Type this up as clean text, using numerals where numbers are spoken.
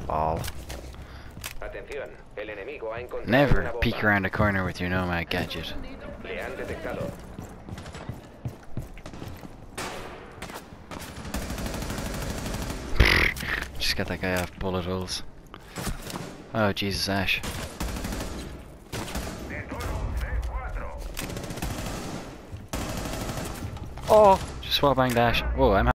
Ball. Atención, el enemigo ha encontrado Never una bomba. peek around the corner with your nomad gadget. Le han detectado. Just got that guy off bullet holes. Oh Jesus, Ash. Oh, just swap bang dash. Whoa, I'm